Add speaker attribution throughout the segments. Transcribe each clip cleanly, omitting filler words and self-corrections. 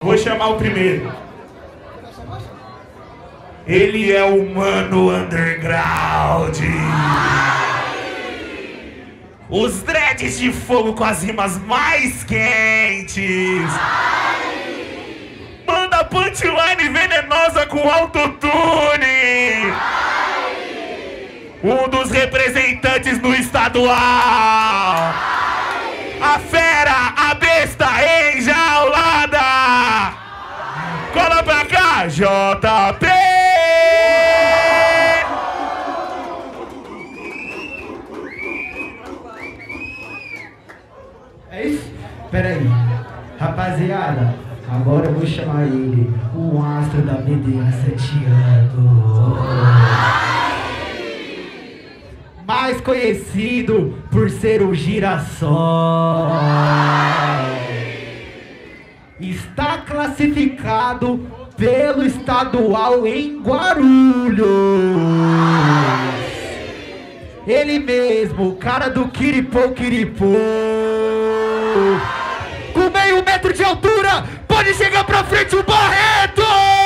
Speaker 1: Vou chamar o primeiro. Ele é o Mano Underground. Os dreads de fogo com as rimas mais quentes. Manda punchline venenosa com autotune. Um dos representantes no estadual. A fera, a besta enjaulada. Cola pra cá, JP.
Speaker 2: É isso? Pera aí, rapaziada, agora eu vou chamar ele, o astro da BDA 7 anos. Mais conhecido por ser o Girassol. Está classificado pelo estadual em Guarulhos. Ele mesmo, o cara do Kiripô. Com meio metro de altura, pode chegar pra frente o Barreto!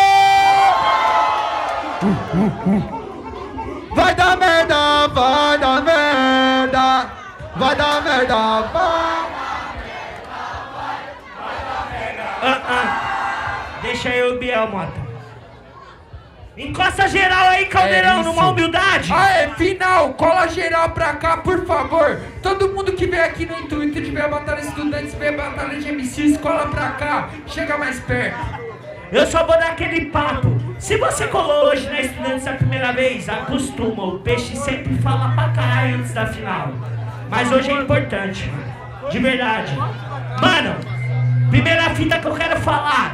Speaker 2: Vai dar merda, vai dar merda, vai dar merda, vai.
Speaker 3: Deixa eu, Biel, Mota. Encosta geral aí, Caldeirão, numa humildade.
Speaker 4: Aê, final, cola geral pra cá, por favor. Todo mundo que vem aqui no intuito de ver a batalha de estudantes, ver a batalha de MCs, cola pra cá, chega mais perto.
Speaker 3: Eu só vou dar aquele papo. Se você colou hoje na Estudantes a primeira vez, acostuma, o peixe sempre fala pra caralho antes da final. Mas hoje é importante, de verdade. Mano, primeira fita que eu quero falar.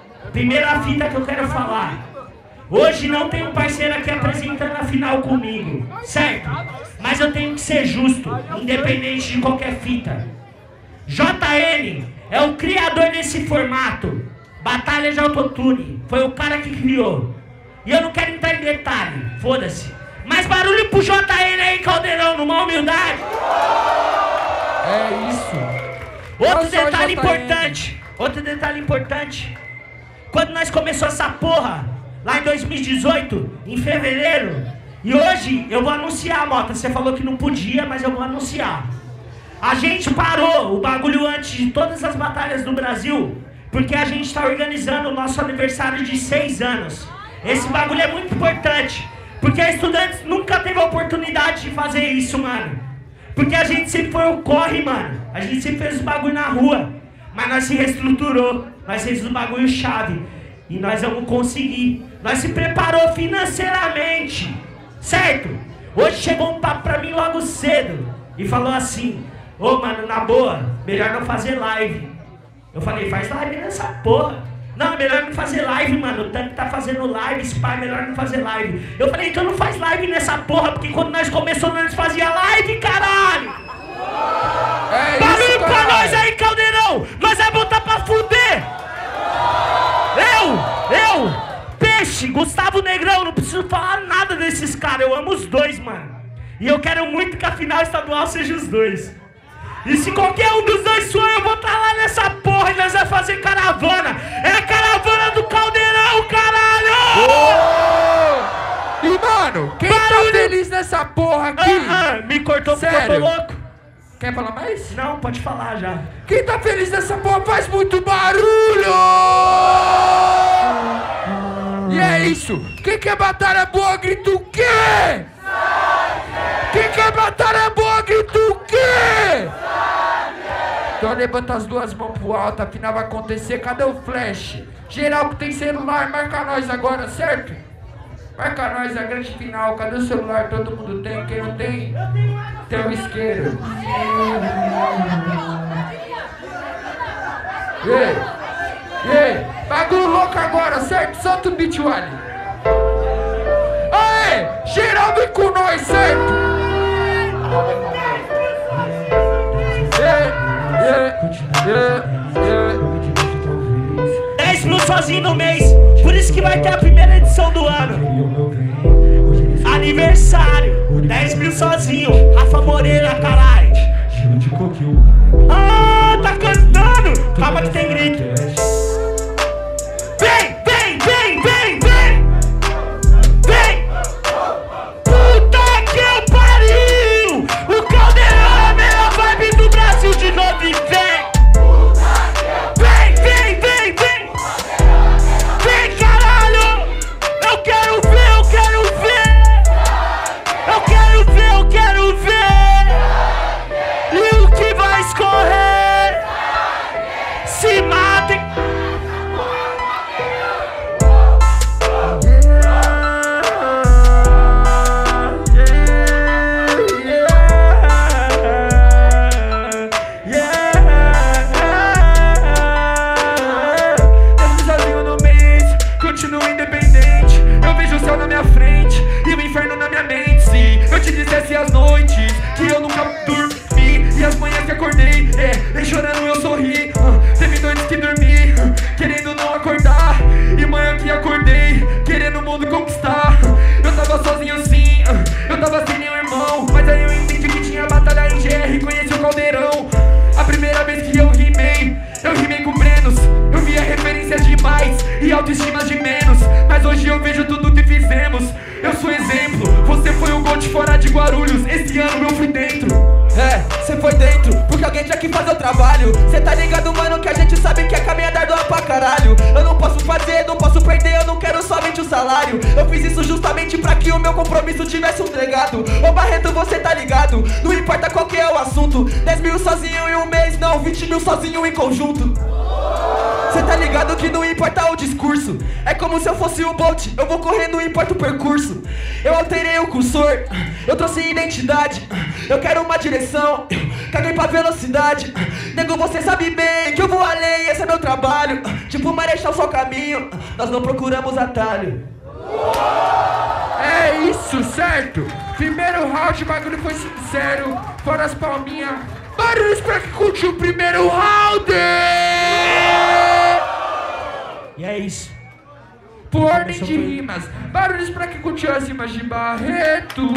Speaker 3: Hoje não tem um parceiro aqui apresentando a final comigo, certo? Mas eu tenho que ser justo, independente de qualquer fita. JN é o criador desse formato. Batalha de autotune, foi o cara que criou. E eu não quero entrar em detalhe, foda-se. Mas barulho pro JN aí, Caldeirão, numa humildade.
Speaker 4: É isso.
Speaker 3: Outro detalhe importante. Quando nós começamos essa porra, lá em 2018, em fevereiro, e hoje eu vou anunciar, Mota, você falou que não podia, mas eu vou anunciar. A gente parou o bagulho antes de todas as batalhas do Brasil, porque a gente está organizando o nosso aniversário de 6 anos. Esse bagulho é muito importante, porque a Estudantes nunca teve a oportunidade de fazer isso, mano. Porque a gente sempre foi o corre, mano. A gente sempre fez os bagulho na rua, mas nós se reestruturou, nós fizemos o bagulho chave. E nós vamos conseguir. Nós se preparou financeiramente, certo? Hoje chegou um papo pra mim logo cedo e falou assim: ô mano, na boa, melhor não fazer live. Eu falei, faz live nessa porra. Não, é melhor não fazer live, mano. O Tanque tá fazendo live, Spy, é melhor não fazer live. Eu falei, então não faz live nessa porra, porque quando nós começamos, nós fazia live, caralho.
Speaker 4: É
Speaker 3: barulho
Speaker 4: isso,
Speaker 3: pra nós aí, Caldeirão. Nós vamos botar pra fuder. Peixe, Gustavo Negrão, não preciso falar nada desses caras. Eu amo os dois, mano. E eu quero muito que a final estadual seja os dois. E se qualquer um dos dois for, eu vou estar lá nessa porra e nós vamos fazer caravana. É a caravana do Caldeirão, caralho!
Speaker 4: Oh! E mano, quem tá feliz nessa porra aqui?
Speaker 3: Me cortou porque eu tô louco.
Speaker 4: Quer falar mais?
Speaker 3: Não, pode falar já.
Speaker 4: Quem tá feliz nessa porra faz muito barulho! E é isso! Quem quer batalha boa, grita o quê? Quem quer batalha boa, grita o quê? Então levanta as duas mãos pro alto, a final vai acontecer. Cadê o flash? Geral que tem celular, marca nós agora, certo? Marca nós, a grande final. Cadê o celular? Todo mundo tem. Quem não tem, tem o isqueiro. Ei, bagulho louco agora, certo? Solta o beat, Wally. Aê, geral vem com nós, certo?
Speaker 3: 10 mil sozinho no mês, por isso que vai ter a primeira edição do ano. Aniversário, 10 mil sozinho, Rafa Moreira, caralho. Ah, tá cantando, calma que tem grito.
Speaker 4: esquece as noites que eu nunca dormi e as manhãs que acordei, nem chorando eu sorri. Teve noites que dormi, querendo não acordar, e manhã que acordei, querendo o mundo conquistar. Eu tava sozinho sim, eu tava sem nenhum irmão, mas aí eu entendi que tinha batalha em GR e conheci o Caldeirão. A primeira vez que eu rimei com Brenos. Eu via referências demais e autoestimas de menos, mas hoje eu vejo tudo que fizemos. Eu sou exemplo, você foi o GOAT fora de Guarulhos, esse ano eu fui dentro.
Speaker 5: Cê foi dentro, porque alguém tinha que fazer o trabalho. Cê tá ligado, mano, que a gente sabe que é caminhar doa pra caralho. Eu não posso fazer, não posso perder, eu não quero somente o salário. Eu fiz isso justamente pra que o meu compromisso tivesse um legado. Ô Barreto, você tá ligado, não importa qual que é o assunto. 10 mil sozinho em um mês, não, 20 mil sozinho em conjunto. Cê tá ligado que não importa o discurso, é como se eu fosse o Bolt, eu vou correndo, não importa o percurso. Eu alterei o cursor, eu trouxe identidade, eu quero uma direção, caguei pra velocidade. Nego, você sabe bem que eu vou além, esse é meu trabalho. Tipo Marechal, só caminho, nós não procuramos atalho.
Speaker 4: É isso, certo? Primeiro round, o bagulho foi sincero, fora as palminhas. Barulhos pra que curtiu o primeiro round!
Speaker 3: E é isso.
Speaker 4: Por ordem de rimas, barulhos pra que curtiu as rimas de Barreto.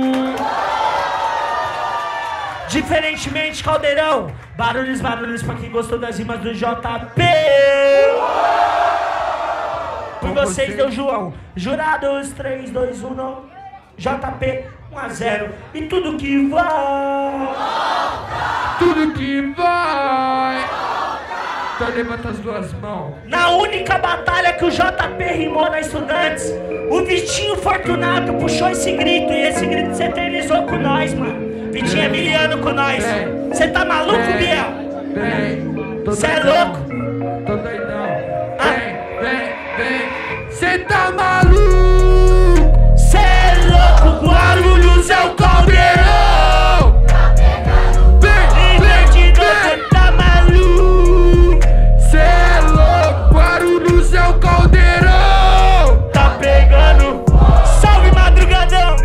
Speaker 3: Diferentemente, Caldeirão, barulhos pra quem gostou das rimas do JP. Por vocês deu João. Jurados, 3, 2, 1, não. JP, 1-0. E tudo que vai.
Speaker 4: Tudo que vai. Então levanta as duas mãos.
Speaker 3: Na única batalha que o JP rimou na Estudantes, o Vitinho Fortunato puxou esse grito, e esse grito se eternizou com nós, mano. Vitinho é miliano com nós. Cê tá maluco, Biel? Cê é louco?
Speaker 4: Tô doidão. Vem. Cê tá maluco?
Speaker 3: Cê é louco?
Speaker 4: Guarulhos é o Caldeirão.
Speaker 3: Vem de novo, cê tá maluco?
Speaker 4: Cê é louco? Guarulhos é o Caldeirão.
Speaker 3: Tá pegando? Salve, madrugadão!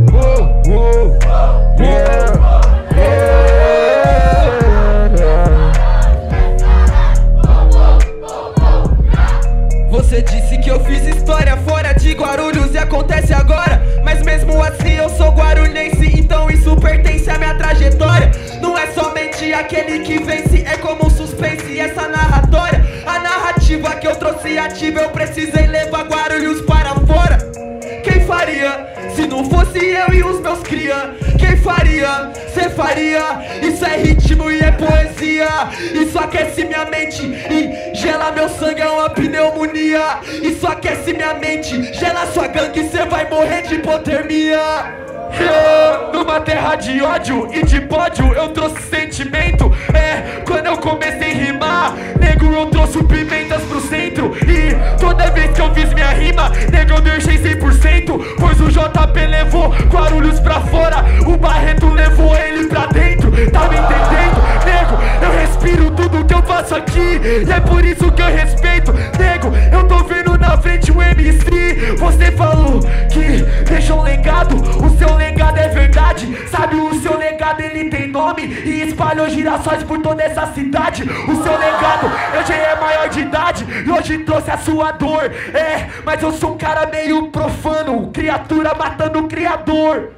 Speaker 5: Você disse que eu fiz história fora de Guarulhos e acontece agora, mas mesmo assim eu sou guarulhense, então isso pertence à minha trajetória. Não é somente aquele que vence, é como um suspense essa narratória. A narrativa que eu trouxe ativa, eu precisei levar Guarulhos para fora. Quem faria, se não fosse eu e os meus cria? Quem faria, cê faria? Isso é ritmo e é poesia. Isso aquece minha mente e gela meu sangue, é uma pneumonia. Isso aquece minha mente, gela sua gangue, cê vai morrer de hipotermia. Numa terra de ódio e de pódio eu trouxe sentimento. Quando eu comecei a rimar, nego, eu trouxe pimentas pro centro. E toda vez que eu fiz minha rima, nego, eu deixei 100%. Pois o JP levou Guarulhos pra fora, o Barreto levou ele pra dentro. Tá me entendendo? Nego, eu respiro tudo que eu faço aqui, e é por isso que eu respeito. Nego, eu tô vendo na frente o MC. Você falou que deixou um legado, o seu legado é verdade. Sabe, o seu legado ele tem nome e espalhou girassóis por toda essa cidade. O seu legado, eu já é maior de idade e hoje trouxe a sua dor. Mas eu sou um cara meio profano, criatura matando o criador.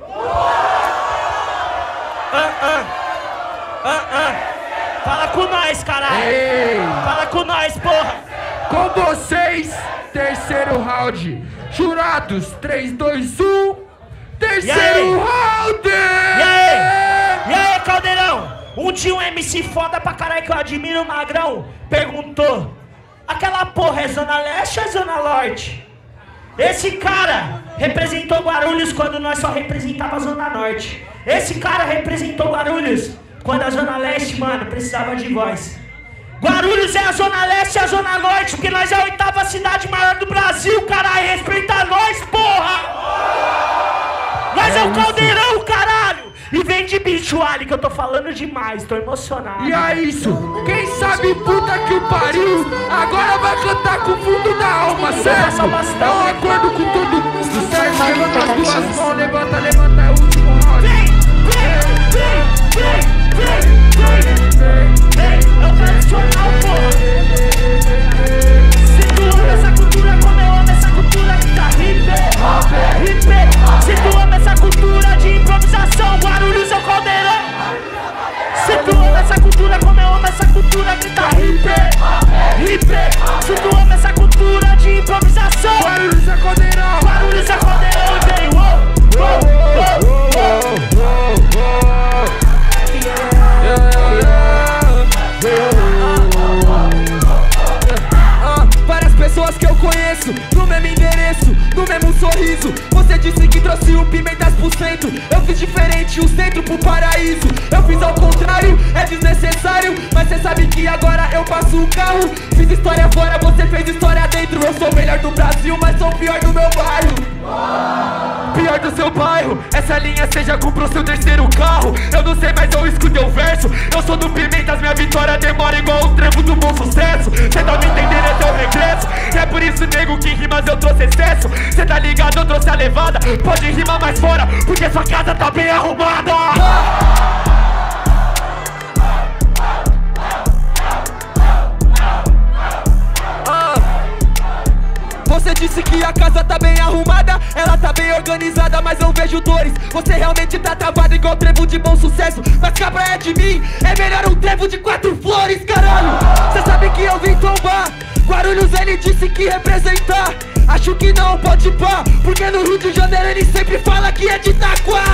Speaker 3: Fala com nós, caralho. Fala com nós, porra.
Speaker 4: Com vocês, terceiro round. Jurados, 3, 2, 1. Terceiro round!
Speaker 3: E aí, Caldeirão? Um dia um MC foda pra caralho que eu admiro, Magrão, perguntou: aquela porra é Zona Leste ou é Zona Norte? Esse cara representou Guarulhos quando nós só representava a Zona Norte. Esse cara representou Guarulhos quando a Zona Leste, mano, precisava de voz. Guarulhos é a Zona Leste e a Zona Norte, porque nós é a 8ª cidade maior do Brasil, caralho. Respeita nós, porra! Nós é o Caldeirão, caralho! E vem de bicho, Ali, que eu tô falando demais, tô emocionado.
Speaker 4: E é isso, quem sabe puta que o pariu, agora vai cantar com o fundo da alma, certo? É um acordo com todo mundo, certo? Levanta as duas mãos, levanta, é o último round.
Speaker 5: conheço, no mesmo endereço, no mesmo sorriso. Você disse que trouxe o pimentas pro centro, eu fiz diferente, o centro pro paraíso. Eu fiz ao contrário, é desnecessário, mas cê sabe que agora eu passo o carro. Fiz história fora, você fez história dentro. Eu sou o melhor do Brasil, mas sou o pior do meu bairro. Pior do seu bairro, essa linha cê já comprou seu terceiro carro. Eu não sei, mas eu escutei o verso. Eu sou do Pimentas, minha vitória demora igual o trevo do Bom Sucesso. Cê tá me entendendo, é teu regresso. E é por isso, nego, que em rimas eu trouxe excesso. Cê tá ligado, eu trouxe a levada. Pode rimar mais fora, porque sua casa tá bem arrumada. Você disse que a casa tá bem arrumada, ela tá bem organizada, mas eu vejo dores. Você realmente tá travado igual trevo de Bom Sucesso. Mas cabra é de mim, é melhor um trevo de 4 flores, caralho. Cê sabe que eu vim tombar, Guarulhos ele disse que representar. Acho que não pode pá, porque no Rio de Janeiro ele sempre fala que é de Itaquá.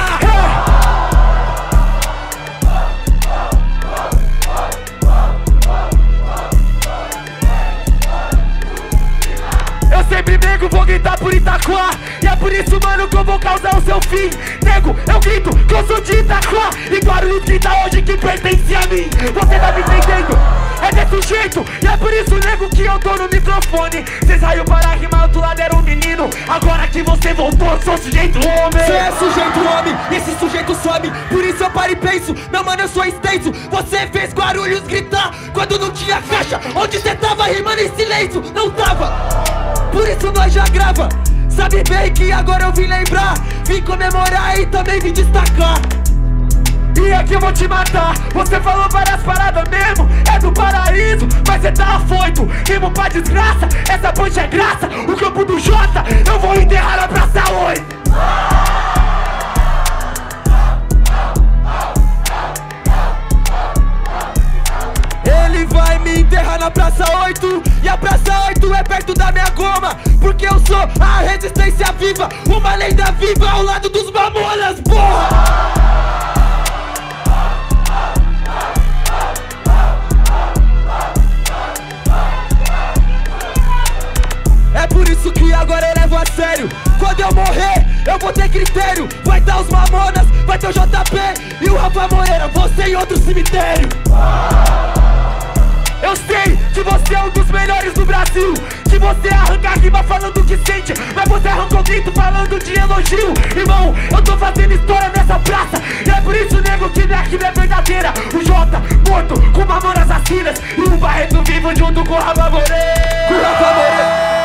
Speaker 5: Eu sempre nego, vou gritar por Itaquá. E é por isso, mano, que eu vou causar o seu fim. Nego, eu grito que eu sou de Itaquá. E Guarulhos grita hoje que pertence a mim. Você tá me entendendo? É desse jeito. E é por isso, nego, que eu tô no microfone. Cê saiu para rimar, outro lado era um menino. Agora que você voltou, eu sou sujeito homem. Cê é sujeito homem, esse sujeito some. Por isso eu paro e penso, meu mano, eu sou extenso. Você fez Guarulhos gritar quando não tinha caixa. Onde cê tava rimando em silêncio? Não tava. Por isso nós já grava. Sabe bem que agora eu vim lembrar, vim comemorar e também vim destacar. E aqui eu vou te matar. Você falou várias paradas mesmo, é do paraíso, mas cê tá afoito. Rimo pra desgraça, essa ponte é graça. O campo do Jota, eu vou enterrar na Praça 8. Ele vai me enterrar na Praça 8. E a Praça 8 é perto da minha goma, porque eu sou a resistência viva, uma lenda viva ao lado dos mamonas, porra! É por isso que agora eu levo a sério. Quando eu morrer, eu vou ter critério. Vai dar os mamonas, vai ter o JP e o Rafa Moreira, você em outro cemitério. Eu sei que você é um dos melhores do Brasil, que você arranca a rima falando o que sente, mas você arrancou grito falando de elogio. Irmão, eu tô fazendo história nessa praça, e é por isso, nego, que minha rima é verdadeira. O Jota morto com mamonas assassinas e o Barreto vivo junto com o Rafa Moreira. Com o Rafa Moreira.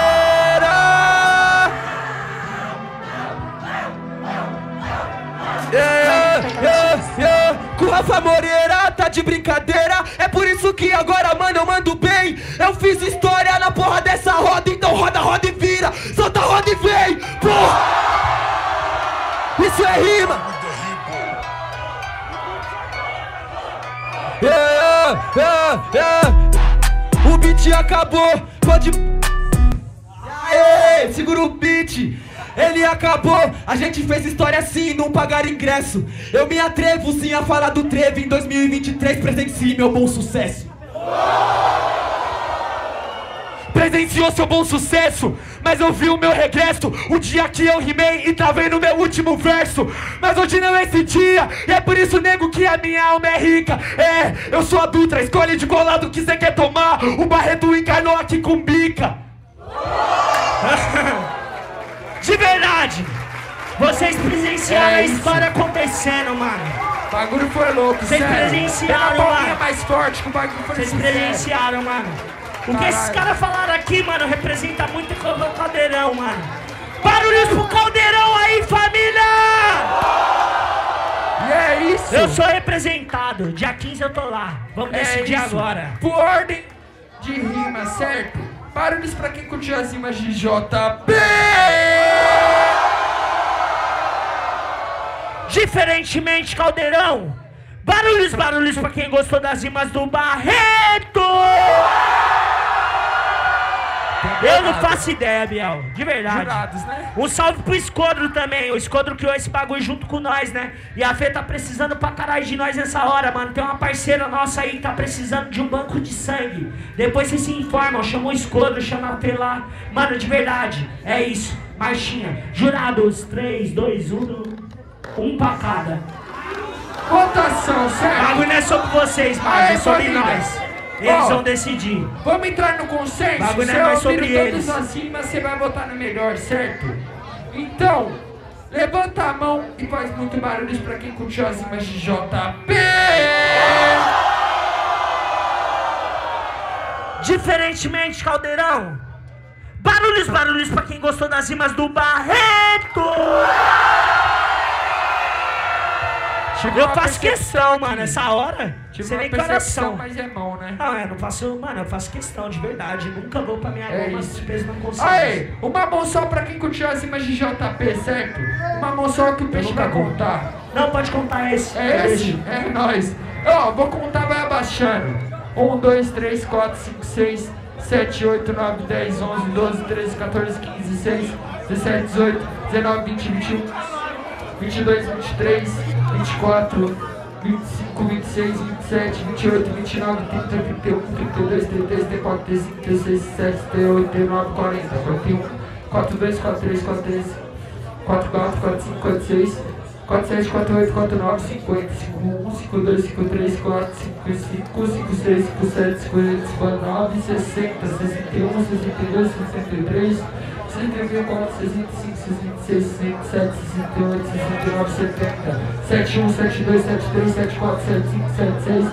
Speaker 5: Com Rafa Moreira, tá de brincadeira. É por isso que agora, mano, eu mando bem. Eu fiz história na porra dessa roda, então roda, roda e vira. Solta a roda e vem, porra. Isso é rima. O beat acabou, pode... Aê, segura o beat. Ele acabou, a gente fez história sim, não pagar ingresso. Eu me atrevo sim a falar do trevo. Em 2023 presencie meu bom sucesso. Presenciou seu bom sucesso, mas eu vi o meu regresso. O dia que eu rimei e travei no meu último verso. Mas hoje não é esse dia, e é por isso, nego, que a minha alma é rica. É, eu sou a Dutra, escolhe de qual lado que cê quer tomar. O Barreto encarnou aqui com bica.
Speaker 3: De verdade, vocês presenciaram a história acontecendo, mano.
Speaker 4: O bagulho foi louco,
Speaker 3: Vocês
Speaker 4: sério.
Speaker 3: presenciaram,
Speaker 4: Pela palminha
Speaker 3: mano.
Speaker 4: mais forte que o bagulho foi.
Speaker 3: Vocês presenciaram, mano. O que esses caras falaram aqui, mano, representa muito o Caldeirão, mano. Barulhos pro Caldeirão aí, família!
Speaker 4: E é isso.
Speaker 3: Eu sou representado, dia 15 eu tô lá. Vamos decidir
Speaker 4: isso.
Speaker 3: agora.
Speaker 4: Por ordem de rima, certo? Barulhos pra quem curtiu as rimas de JP.
Speaker 3: Diferentemente, Caldeirão. Barulhos, barulhos pra quem gostou das rimas do Barreto. Eu não faço ideia, Biel. De verdade.
Speaker 4: Jurados, né?
Speaker 3: Um salve pro Escodro também. O Escodro criou esse bagulho junto com nós, né? E a Fê tá precisando pra caralho de nós nessa hora, mano. Tem uma parceira nossa aí que tá precisando de um banco de sangue. Depois vocês se informam. Chama o Escodro, chama a Fê lá. Mano, de verdade. É isso. Marchinha. Jurados. 3, 2, 1. Um pra cada.
Speaker 4: Votação,
Speaker 3: O
Speaker 4: certo?
Speaker 3: bagulho não é sobre vocês, mano.
Speaker 4: Aê,
Speaker 3: É sobre
Speaker 4: família.
Speaker 3: nós. Eles
Speaker 4: Ó,
Speaker 3: vão decidir.
Speaker 4: Vamos entrar no consenso?
Speaker 3: Bagulho
Speaker 4: Se
Speaker 3: é
Speaker 4: eu
Speaker 3: mais sobre
Speaker 4: ouvir
Speaker 3: eles.
Speaker 4: todos acima, você vai votar no melhor, certo? Então, levanta a mão e faz muito barulho pra quem curtiu as rimas de JP!
Speaker 3: Diferentemente, Caldeirão. Barulhos, barulhos pra quem gostou das rimas do Barreto. Eu faço questão, mano, essa hora.
Speaker 4: Tive
Speaker 3: Você
Speaker 4: uma
Speaker 3: nem
Speaker 4: percepção,
Speaker 3: coração.
Speaker 4: mas é mão, né?
Speaker 3: Não, não faço, mano, eu faço questão de verdade. Nunca vou pra minha
Speaker 4: É
Speaker 3: goma
Speaker 4: isso.
Speaker 3: se peso não consigo.
Speaker 4: Aê, uma mão só pra quem curtiu as rimas de JP, certo? Uma mão só que o peixe vai contar.
Speaker 3: Não, pode contar esse.
Speaker 4: É esse? É nóis. Ó, vou contar, vai abaixando. 1, 2, 3, 4, 5, 6, 7, 8, 9, 10, 11, 12, 13, 14, 15, 16, 17, 18, 19, 20, 21, 22, 23, 24, 25, 26, 27, 28, 29, 30, 31, 32, 33, 34, 35, 36, 37, 38, 39, 40, 41, 42, 43, 43, 44, 45, 46, 47, 48, 49, 50, 51, 52, 53, 54, 55, 56, 57, 58, 59, 60, 61, 62, 63, 64, 65, 66, 67, 68, 69, 70, 71, 72, 73, 74, 75, 76,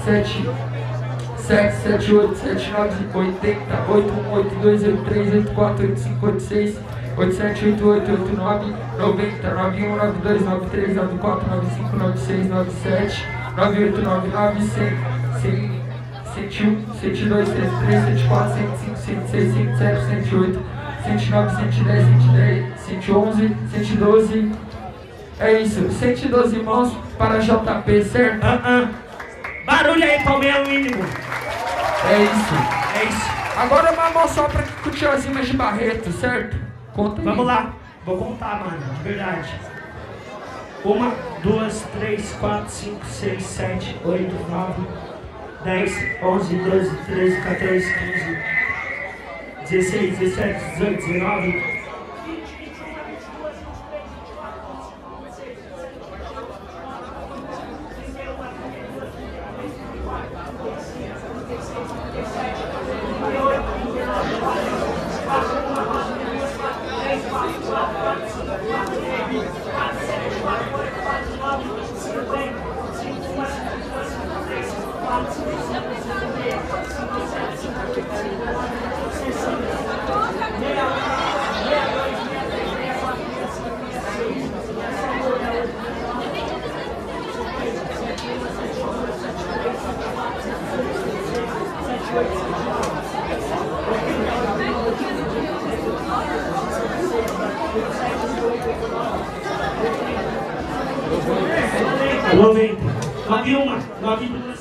Speaker 4: 77, 78, 79, 80, 81, 82, 83, 84, 85, 86, 87, 88, 89, 90, 91, 92, 93, 94, 95, 96, 97, 98, 99, 100, 101, 102, 103, 104, 105, 106, 107, 108, 109, 110, 110, 111, 112. É isso, 112 mãos para JP, certo?
Speaker 3: Barulho aí, Palmeiras mínimo.
Speaker 4: É isso.
Speaker 3: É isso.
Speaker 4: Agora uma mão só para quem curtiu as rimas de Barreto, certo? Conta aí.
Speaker 3: Vamos lá. Vou contar, mano, de verdade. 1, 2, 3, 4, 5, 6, 7, 8, 9, 10, 11, 12, 13, 14, 15, 16, 17, 18, 19. Alô, vem. 91, 92,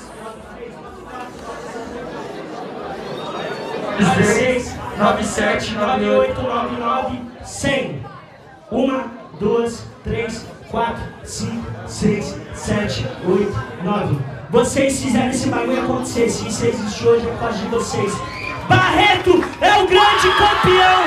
Speaker 3: 96, 97, 98, 99, 100. 1, 2, 3, 4, 5, 6, 7, 8, 9. Vocês fizeram esse bagulho acontecer. Se isso existe hoje é por causa de vocês. Barreto é o grande campeão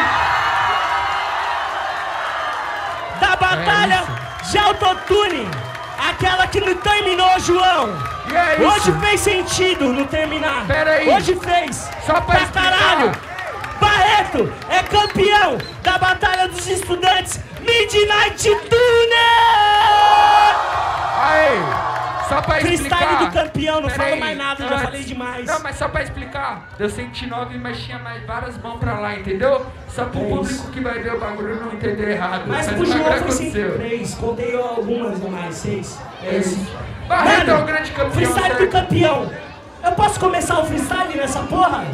Speaker 3: da batalha de autotune. Aquela que não terminou, João.
Speaker 4: E é isso.
Speaker 3: Hoje fez sentido não terminar.
Speaker 4: Pera aí.
Speaker 3: Hoje fez.
Speaker 4: Só pra explicar.
Speaker 3: caralho. Barreto é campeão da Batalha dos Estudantes Midnight Tune!
Speaker 4: Aí, só pra explicar.
Speaker 3: Freestyle do campeão, não
Speaker 4: Pera
Speaker 3: falo
Speaker 4: aí,
Speaker 3: mais nada, já
Speaker 4: antes.
Speaker 3: falei demais.
Speaker 4: Não, mas só pra explicar, deu 109, mas tinha mais várias mãos pra lá, entendeu? Só pro público que vai ver o bagulho não entender errado.
Speaker 3: Mas pro
Speaker 4: o
Speaker 3: João
Speaker 4: bagulho
Speaker 3: foi
Speaker 4: aconteceu.
Speaker 3: 103, contei algumas mais, 6.
Speaker 4: É isso. Barreto é o grande campeão.
Speaker 3: Freestyle do
Speaker 4: certo?
Speaker 3: campeão. Eu posso começar o freestyle nessa porra?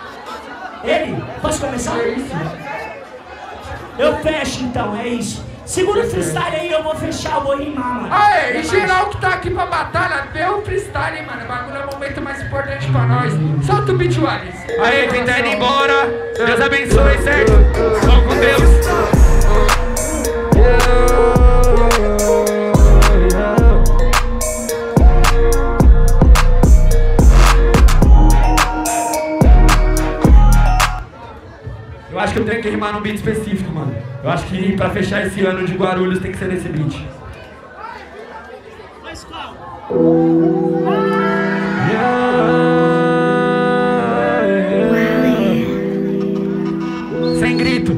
Speaker 3: Ele? Posso começar?
Speaker 4: É isso.
Speaker 3: Eu fecho então, é isso. Segura o freestyle aí, eu vou fechar, eu vou rimar, mano.
Speaker 4: Aê, e geral que tá aqui pra batalha, vê o freestyle, mano. O bagulho é o momento mais importante pra nós. Solta o beat, Wallace.
Speaker 5: Aê, quem tá indo embora, Deus abençoe, certo? Vamos com Deus. Eu acho que eu tenho que rimar num beat específico, mano. Eu acho que pra fechar esse ano de Guarulhos tem que ser nesse beat.
Speaker 3: Mas qual?
Speaker 5: Sem grito.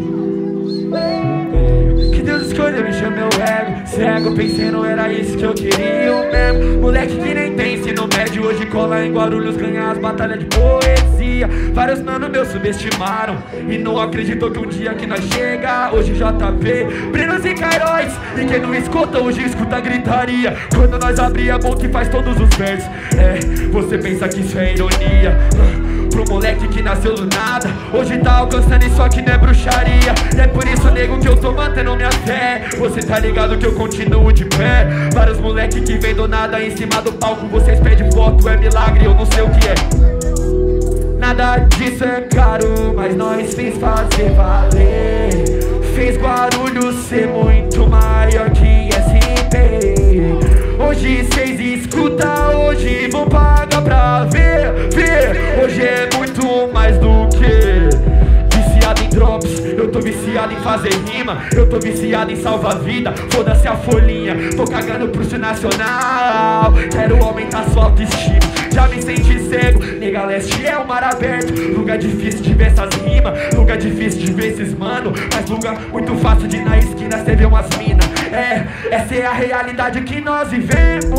Speaker 5: Que Deus escolheu, me chama meu ego. Cego, pensei não era isso que eu queria mesmo. Moleque que nem tem ensino médio, hoje cola em Guarulhos, ganha as batalhas de poesia. Vários mano meus subestimaram e não acreditou que um dia que nós chega. Hoje JP, Brenos e Cairóis, e quem não escuta hoje escuta a gritaria. Quando nós abrir a boca e faz todos os versos. Você pensa que isso é ironia. Pro moleque que nasceu do nada, hoje tá alcançando isso aqui não é bruxaria. E é por isso, nego, que eu tô mantendo minha fé. Você tá ligado que eu continuo de pé. Vários moleque que vem do nada em cima do palco, vocês pedem foto, é milagre, eu não sei o que é. Nada disso é caro, mas nós fez fazer valer. Fez Guarulhos ser muito maior que SP. Hoje cês escuta, hoje vão pagar pra ver. Hoje é muito mais do que viciado em drops, eu tô viciado em fazer rima. Eu tô viciado em salvar vida, foda-se a folhinha. Tô cagando pro nacional, quero aumentar sua autoestima. Já me senti cego, nega leste é o mar aberto. Lugar difícil de ver essas rimas, lugar difícil de ver esses mano. Mas lugar muito fácil de ir na esquina cê vê umas mina. Essa é a realidade que nós vivemos.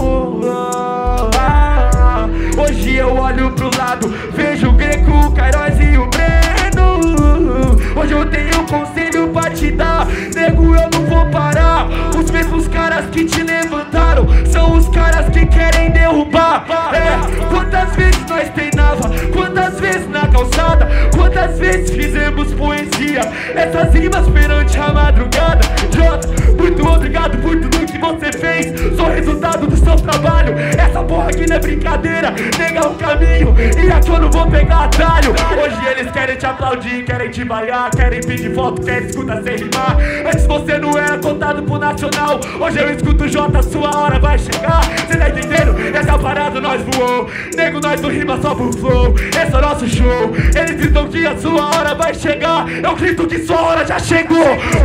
Speaker 5: Hoje eu olho pro lado, vejo o Greco, o Cairóis e o Breno. Hoje eu tenho um conselho pra te dar, nego, eu não vou parar. Os mesmos caras que te levantaram são os caras que querem derrubar. Quantas vezes nós treinava, quantas vezes na calçada, quantas vezes fizemos poesia, essas rimas perante a madrugada. Jota, muito obrigado por tudo que você fez, sou resultado do seu trabalho. Essa porra aqui não é brincadeira, nega o caminho, e aqui eu não vou pegar atalho. Hoje eles querem te aplaudir, querem te vaiar, querem pedir foto, querem escutar sem rimar. Antes você não era contado pro nacional, hoje eu escuto Jota, sua hora vai chegar. Cê tá entendendo? Essa parada nós voou, nego, nós não rima só pro flow. Esse é o nosso show, eles gritam que a sua hora vai chegar, eu grito que sua hora já chegou.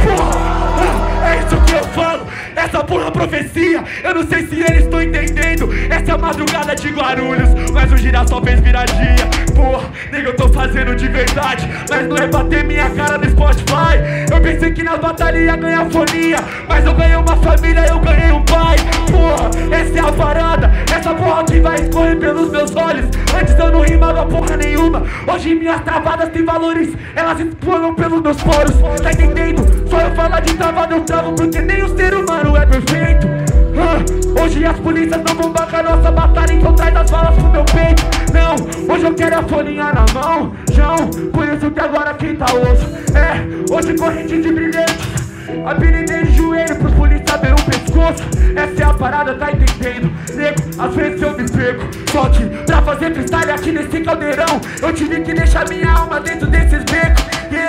Speaker 5: É isso que eu falo, essa porra é profecia. Eu não sei se eles estão entendendo, essa é a madrugada de Guarulhos, mas o girassol fez viradinha. Porra, nega, eu tô fazendo de verdade, mas não é bater minha cara no Spotify. Eu pensei que nas batalhas ia ganhar folia, mas eu ganhei uma família, eu ganhei um pai. Porra, essa é a parada, essa porra que vai escorrer pelos meus olhos. Antes eu não rimava porra nenhuma, hoje minhas travadas têm valores, elas exploram pelos meus poros. Tá entendendo? Só eu falar de travada eu travo, porque nem o ser humano é perfeito. Hoje as polícias não vão bancar nossa batalha, então traz as balas pro meu peito. Não, hoje eu quero a folhinha na mão, João, por isso que agora quem tá osso. Hoje corrente de brilhante, habilidade de joelho pros polícias ver o pescoço. Essa é a parada, tá entendendo? Nego, às vezes eu me perco, só que pra fazer freestyle aqui nesse caldeirão eu tive que deixar minha alma dentro desses becos.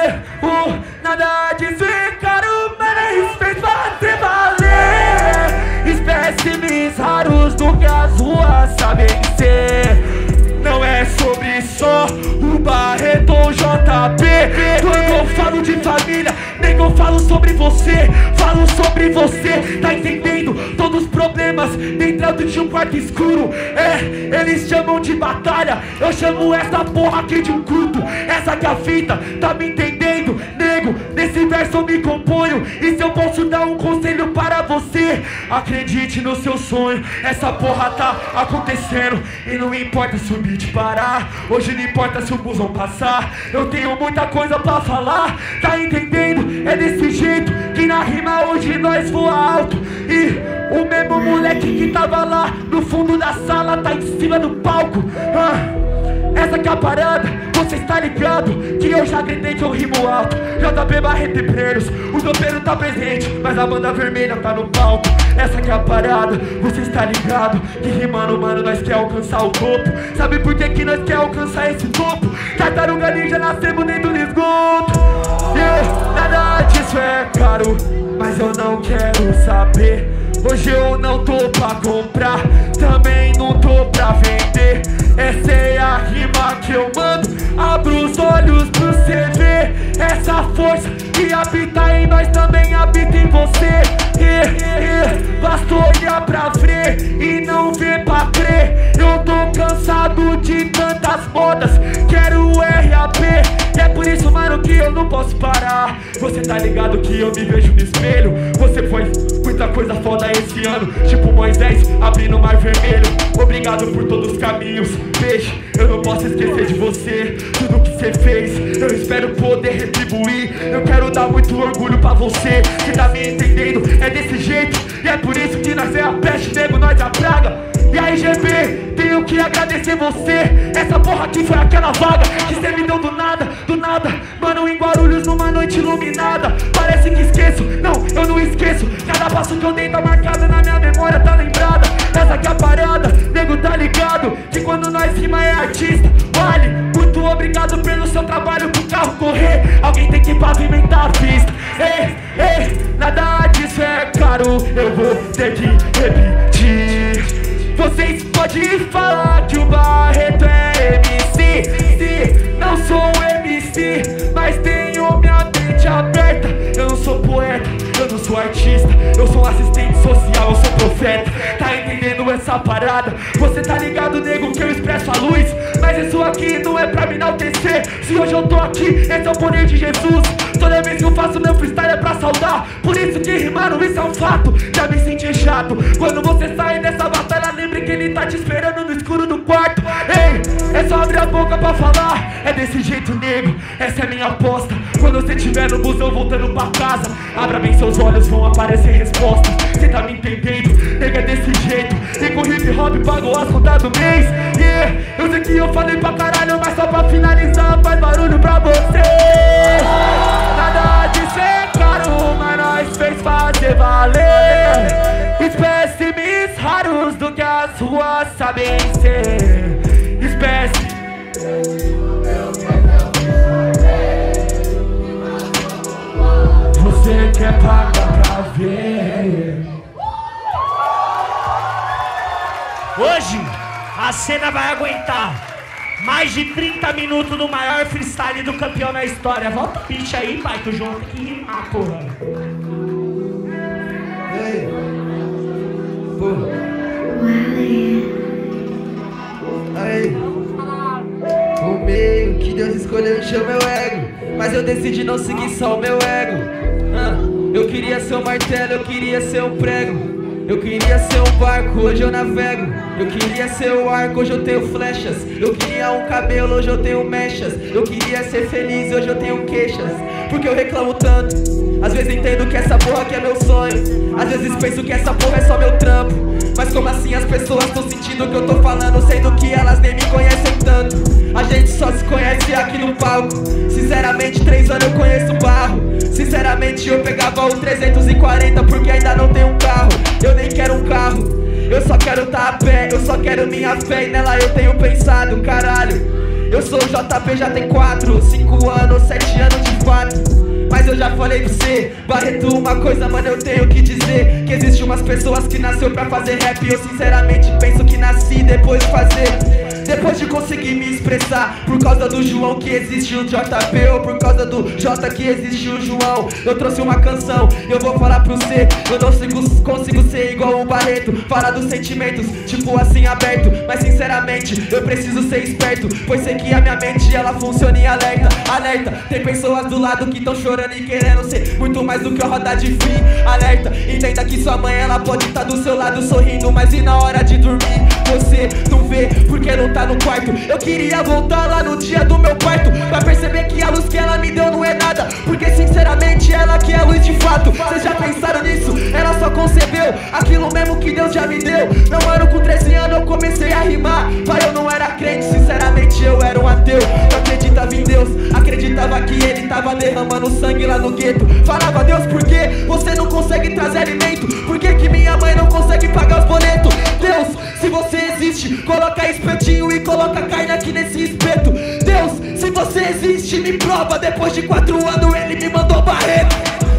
Speaker 5: Nada disso é caro, mas fez fazer valer. Espécimes raros do que as ruas sabem ser. Não é sobre só o Barreto ou JP. Quando eu falo de família, nem eu falo sobre você, falo sobre você, tá entendendo? Todos os problemas dentro de um quarto escuro, eles chamam de batalha, eu chamo essa porra aqui de um culto. Essa que é a fita, tá me entendendo? Nego, nesse verso eu me componho, e se eu posso dar um conselho para você, acredite no seu sonho, essa porra tá acontecendo, e não importa se o beat parar, hoje não importa se o busão passar, eu tenho muita coisa pra falar, tá entendendo? É desse jeito que na rima hoje nós voa alto. E o mesmo moleque que tava lá no fundo da sala tá em cima do palco.
Speaker 4: essa que é a parada, você está ligado que eu já gritei que eu rimo alto. JB Barreto e Breiros, o dopeiro tá presente, mas a banda vermelha tá no palco. Essa que é a parada, você está ligado que rimando, mano, nós quer alcançar o topo. Sabe por que que nós quer alcançar esse topo? Tartaruga Ninja nascemos dentro do esgoto. Nada disso é caro, mas eu não quero saber. Hoje eu não tô pra comprar, também não tô pra vender. Essa é a rima que eu mando, abra os olhos pro cê ver. Essa força que habita em nós também habita em você. Basta olhar pra ver e não ver pra crer. Eu tô cansado de tantas modas, quero RAP. É por isso, mano, que eu não posso parar. Você tá ligado que eu me vejo no espelho. Você foi muita coisa foda esse ano, tipo Moisés abrindo o mar vermelho. Obrigado por todos os caminhos, beijo, eu não posso esquecer de você. Tudo que você fez, eu espero poder retribuir. Eu quero dar muito orgulho pra você, que tá me entendendo, é desse jeito. E é por isso que nós é a peste, nego, nós é a praga. E aí, GB, tenho que agradecer você. Essa porra aqui foi aquela vaga que cê me deu do nada, mano, em Guarulhos numa noite iluminada. Parece que esqueço, não, eu não esqueço. Cada passo que eu dei tá marcado na minha memória, tá lembrada. Essa que é a parada, nego, tá ligado que quando nós rima é artista, vale. Muito obrigado pelo seu trabalho pro carro correr. Alguém tem que pavimentar a pista. Nada disso é caro, eu vou ter que repetir. Vocês podem falar que o Barreto é MC, não sou MC, mas tenho minha mente aberta. Eu não sou poeta, eu não sou artista, eu sou um assistente social, eu sou profeta. Tá entendendo essa parada? Você tá ligado, nego, que eu expresso a luz, mas isso aqui não é pra me enaltecer. Se hoje eu tô aqui, esse é o poder de Jesus. Toda vez que eu faço meu freestyle é pra saudar. Por isso que rimando, isso é um fato. Já me senti chato. Quando você sai dessa batalha, lembre que ele tá te esperando no escuro do quarto. Ei, é só abrir a boca pra falar. É desse jeito, nego, essa é minha aposta. Quando você estiver no busão voltando pra casa, abra bem seus olhos, vão aparecer respostas. Cê tá me entendendo? Nego, é desse jeito. E com hip hop pagou as contas do mês. Eu sei que eu falei pra caralho, mas só pra finalizar, faz barulho pra você. Nada disso é caro, mas nós fez fazer valer. Espécimes raros do que as ruas sabem ser. Você quer pagar pra ver?
Speaker 3: Hoje a cena vai aguentar mais de 30 minutos do maior freestyle do campeão na história. Volta o beat aí, pai, que o João tem que rimar, porra.
Speaker 5: Ei, porra. Aí, o meio que Deus escolheu encheu meu ego, mas eu decidi não seguir só o meu ego. Eu queria ser um martelo, eu queria ser um prego. Eu queria ser um barco, hoje eu navego. Eu queria ser o arco, hoje eu tenho flechas. Eu queria um cabelo, hoje eu tenho mechas. Eu queria ser feliz, hoje eu tenho queixas. Porque eu reclamo tanto, às vezes entendo que essa porra aqui é meu sonho. Às vezes penso que essa porra é só meu trampo. Mas como assim as pessoas estão sentindo o que eu tô falando, sendo que elas nem me conhecem tanto? A gente só se conhece aqui no palco. Sinceramente, 3 anos eu conheço o barro. Sinceramente, eu pegava o 340 porque ainda não tenho um carro. Eu nem quero um carro, eu só quero tá a pé. Eu só quero minha fé e nela eu tenho pensado, caralho. Eu sou o JP, já tem 4, 5 anos, 7 anos de fato. Mas eu já falei pra você, Barreto, uma coisa, mano, eu tenho que dizer. Que existe umas pessoas que nasceu pra fazer rap. Eu sinceramente penso que nasci depois de fazer. Depois de conseguir me expressar, por causa do João que existe o JP, ou por causa do J que existe o João. Eu trouxe uma canção, eu vou falar pra você. Eu não consigo ser igual o Barreto, falar dos sentimentos, tipo assim aberto. Mas sinceramente, eu preciso ser esperto, pois sei que a minha mente ela funciona em alerta. Alerta, tem pessoas do lado que tão chorando e querendo ser muito mais do que uma roda de fim. Alerta, entenda que sua mãe ela pode estar do seu lado sorrindo, mas e na hora de dormir? Você não vê porque não tá no quarto. Eu queria voltar lá no dia do meu parto, pra perceber que a luz que ela me deu não é nada, porque sinceramente ela que é luz de fato. Vocês já pensaram nisso? Ela só concebeu aquilo mesmo que Deus já me deu. Meu mano, com 13 anos eu comecei a rimar. Pai, eu não era crente, sinceramente eu era um ateu. Eu acreditava em Deus, acreditava que ele tava derramando sangue lá no gueto. Falava, Deus, por que você não consegue trazer alimento? Por que que minha mãe não consegue pagar os boletos? Deus, se você existe, coloca espetinho e coloca carne aqui nesse espeto. Deus, se você existe, me prova. Depois de 4 anos ele me mandou barreto.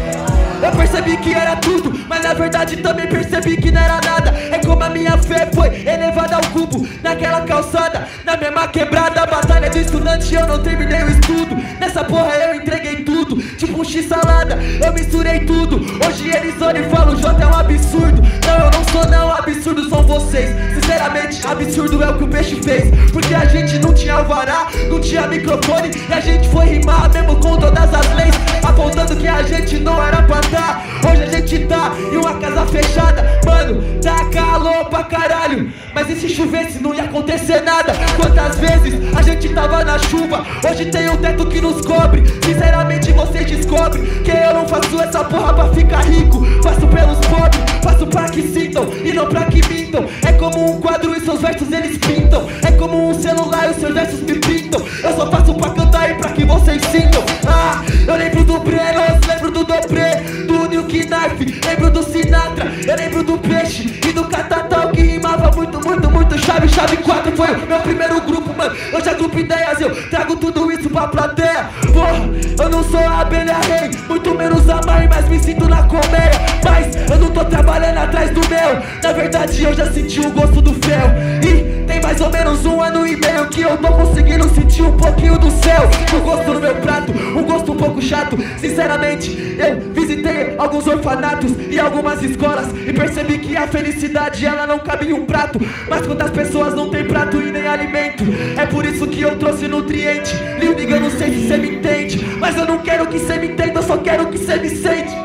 Speaker 5: Eu percebi que era tudo, mas na verdade também percebi que não era nada. É como a minha fé foi elevada ao cubo naquela calçada, na mesma quebrada. Batalha do estudante, eu não terminei o estudo. Nessa porra eu entreguei tudo, tipo um x-salada, eu misturei tudo. Hoje eles olham e falam, Jota é um absurdo. Não, eu não sou não, absurdo são vocês. Sinceramente, absurdo é o que o peixe fez. Porque a gente não tinha alvará, não tinha microfone, e a gente foi rimar mesmo com todas as leis, apontando que a gente não era pra dar. Hoje a gente tá em uma casa fechada. Mano, tá calor pra caralho, mas e se chovesse não ia acontecer nada. Quantas vezes a gente tava na chuva, hoje tem um teto que nos cobre. Sinceramente vocês descobrem que eu não faço essa porra pra ficar rico. Faço pelos pobres, faço pra que sintam e não pra que mintam. É como um quadro e seus versos eles pintam. É como um celular e os seus versos me pintam. Eu só faço pra cantar e pra que vocês sintam. Ah, eu lembro do Brenos, lembro do Dobré, do Nilk Knife, lembro do Sinatra, eu lembro do Peixe e do Catatal que rimava muito, muito, muito. Chave 4 foi o meu primeiro grupo, mano. Eu já grupo ideias, eu trago tudo isso pra plateia. Porra, eu não sou a abelha rei, muito menos a mãe, mas me sinto na colmeia. Mas eu não tô trabalhando atrás do meu, na verdade eu já senti o gosto do fel. E tem mais ou menos 1 ano e meio que eu tô conseguindo sentir um pouquinho do céu. O gosto no meu prato, um gosto um pouco chato. Sinceramente, eu visitei alguns orfanatos e algumas escolas e percebi que a felicidade ela não cabe em um prato. Mas quantas pessoas não tem prato e nem alimento? É por isso que eu trouxe nutriente. Lil nigga, eu não sei se cê me entende, mas eu não quero que cê me entenda, eu só quero que cê me sente.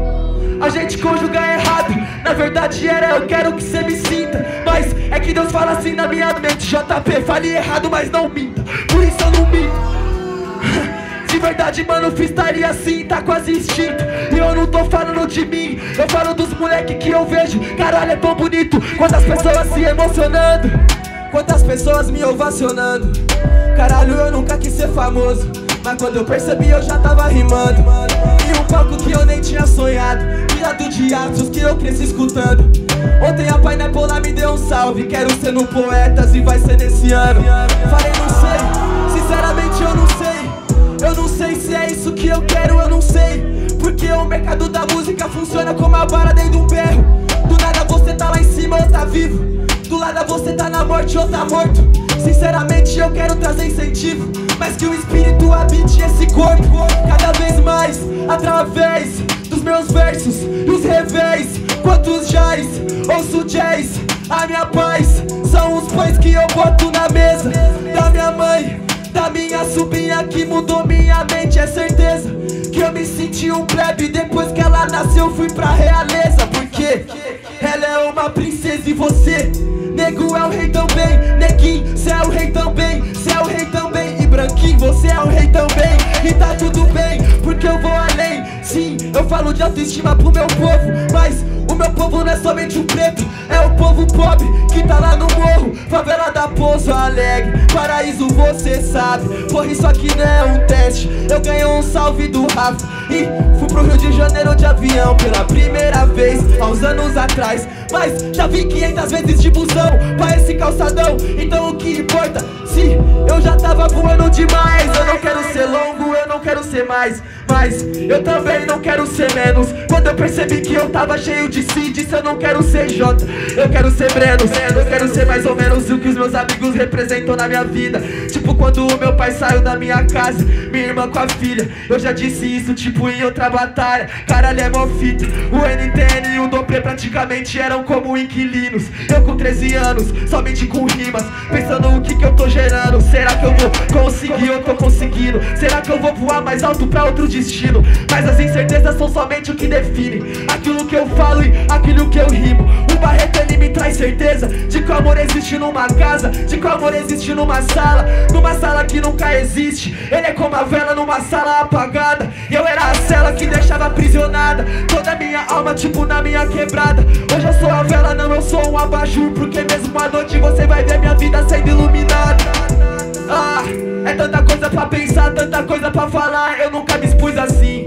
Speaker 5: A gente conjuga errado, na verdade era eu quero que cê me sinta. Mas é que Deus fala assim na minha mente, JP, fale errado, mas não minta. Por isso eu não minto. De verdade, mano, freestyle assim, tá quase extinto. E eu não tô falando de mim, eu falo dos moleque que eu vejo. Caralho, é tão bonito, quantas pessoas se emocionando, quantas pessoas me ovacionando. Caralho, eu nunca quis ser famoso, mas quando eu percebi eu já tava rimando. E um palco que eu nem tinha sonhado, virado de atos que eu cresci escutando. Ontem a Pineapple lá me deu um salve, quero ser no Poetas e vai ser nesse ano. Falei, não sei, sinceramente eu não sei. Eu não sei se é isso que eu quero, eu não sei. Porque o mercado da música funciona como a vara dentro de um berro. Do nada você tá lá em cima ou tá vivo, do lado você tá na morte ou tá morto. Sinceramente eu quero trazer incentivo, mas que o espírito habite esse corpo cada vez mais, através dos meus versos e os revés. Quantos jazz, ouço jazz, a minha paz são os pães que eu boto na mesa da minha mãe, da minha sobrinha que mudou minha mente. É certeza que eu me senti um plebe depois que ela nasceu, fui pra realeza. Porque ela é uma princesa e você, nego, é o rei também. Neguinho, cê é o rei também, cê é o rei também. E branquinho, você é o rei também. E tá tudo bem, porque eu vou além. Sim, eu falo de autoestima pro meu povo, mas o meu povo não é somente o preto, é o povo pobre que tá lá no morro, favela da Pouso Alegre, paraíso você sabe. Porra, isso aqui não é um teste, eu ganhei um salve do Rafa e fui pro Rio de Janeiro de avião pela primeira vez, há uns anos atrás. Mas já vim 500 vezes de busão pra esse calçadão, então o que importa se eu já tava voando demais. Eu não quero ser longo, eu não quero ser mais, mas eu também não quero ser menos. Quando eu percebi que eu tava cheio de si, disse eu não quero ser J, eu quero ser Brenos. Eu quero ser mais ou menos o que os meus amigos representam na minha vida. Tipo quando o meu pai saiu da minha casa, minha irmã com a filha. Eu já disse isso tipo em outra batalha, caralho é mó fita. O NTN e o Doppler praticamente eram como inquilinos. Eu com 13 anos, somente com rimas, pensando o que eu tô gerando. Será que eu vou conseguir? Eu tô conseguindo. Será que eu vou voar mais alto pra outro destino? Mas as incertezas são somente o que define aquilo que eu falo e aquilo que eu rimo. O Barreto ele me traz certeza de que o amor existe numa casa, de que o amor existe numa sala que nunca existe. Ele é como a vela numa sala apagada, eu era a cela que deixava a prisão aprisionada. Toda minha alma tipo na minha quebrada. Hoje eu sou a vela, não, eu sou um abajur. Porque mesmo à noite você vai ver minha vida sendo iluminada. Ah, é tanta coisa pra pensar, tanta coisa pra falar. Eu nunca me expus assim.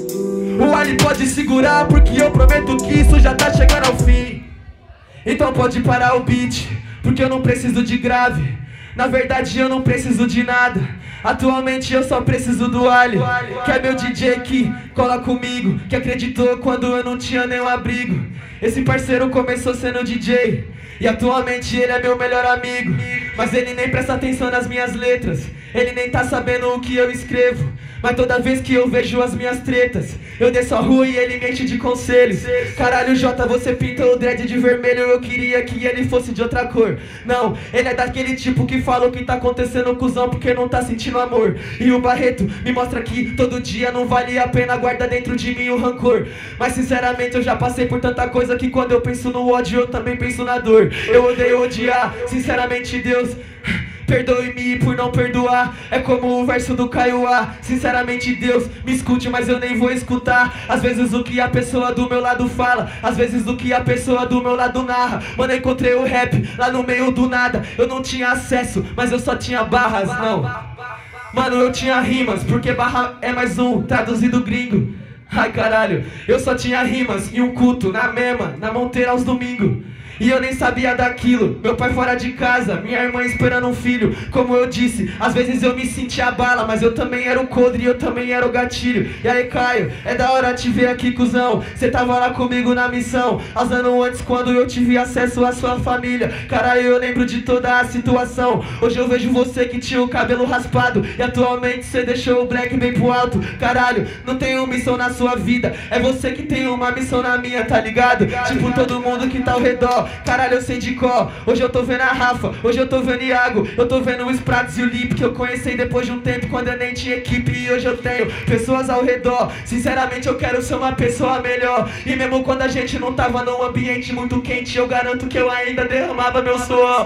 Speaker 5: O Ali pode segurar, porque eu prometo que isso já tá chegando ao fim. Então pode parar o beat, porque eu não preciso de grave. Na verdade eu não preciso de nada. Atualmente eu só preciso do Ali, que é meu DJ que cola comigo, que acreditou quando eu não tinha nenhum abrigo. Esse parceiro começou sendo DJ e atualmente ele é meu melhor amigo. Mas ele nem presta atenção nas minhas letras, ele nem tá sabendo o que eu escrevo. Mas toda vez que eu vejo as minhas tretas, eu desço a rua e ele me enche de conselhos. Caralho, Jota, você pintou o dread de vermelho. Eu queria que ele fosse de outra cor. Não, ele é daquele tipo que fala o que tá acontecendo, cuzão, porque não tá sentindo amor. E o Barreto me mostra que todo dia não vale a pena, guarda dentro de mim o rancor. Mas sinceramente eu já passei por tanta coisa que quando eu penso no ódio eu também penso na dor. Eu odeio odiar, sinceramente Deus, perdoe-me por não perdoar. É como o verso do Kaiowá. Sinceramente Deus, me escute, mas eu nem vou escutar. Às vezes o que a pessoa do meu lado fala, às vezes o que a pessoa do meu lado narra. Mano, eu encontrei o rap lá no meio do nada. Eu não tinha acesso, mas eu só tinha barras, não. Mano, eu tinha rimas, porque barra é mais um traduzido gringo. Ai caralho, eu só tinha rimas e um culto na Mema, na Monteira aos domingos. E eu nem sabia daquilo, meu pai fora de casa, minha irmã esperando um filho. Como eu disse, às vezes eu me sentia bala, mas eu também era o coldre e eu também era o gatilho. E aí Caio, é da hora te ver aqui, cuzão. Cê tava lá comigo na missão, aos anos antes quando eu tive acesso à sua família. Caralho, eu lembro de toda a situação. Hoje eu vejo você que tinha o cabelo raspado e atualmente cê deixou o black bem pro alto. Caralho, não tenho missão na sua vida, é você que tem uma missão na minha, tá ligado? Tipo todo mundo que tá ao redor. Caralho, eu sei de cor. Hoje eu tô vendo a Rafa, hoje eu tô vendo Iago, eu tô vendo os Pratos e o Lip, que eu conheci depois de um tempo quando eu nem tinha equipe. E hoje eu tenho pessoas ao redor. Sinceramente eu quero ser uma pessoa melhor. E mesmo quando a gente não tava num ambiente muito quente, eu garanto que eu ainda derramava meu suor.